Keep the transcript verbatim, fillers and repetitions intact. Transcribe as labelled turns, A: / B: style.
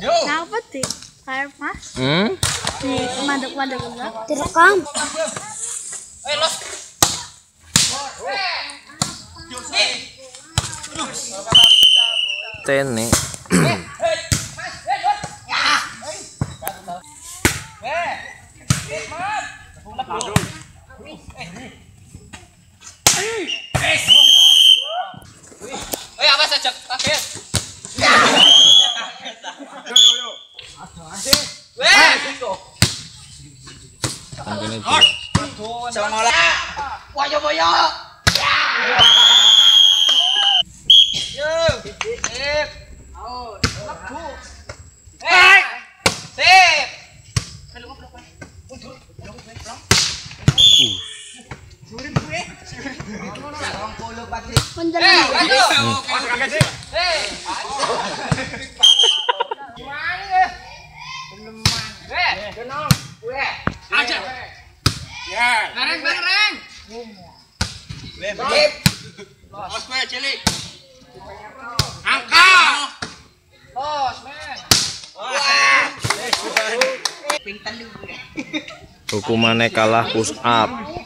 A: Kenapa sih? Kayak mas?
B: Hmm?
A: Di maduk-maduk enggak?
C: Direkam.
B: Tene.
D: Eh, apa saja kaget? Weh,
B: Tanggane jelas.
D: semola. Boyo-boyo. Yo, sip. Au, lebu. Eh, sip.
A: Punten.
D: Eh, ayo. Eh, gimana ya? Eh, kenal. Weh, aja. Ya, nareng nareng. Weh, bos gue cilik. Angkat. Bos, men. Wah.
B: Hukumannya kalah push up.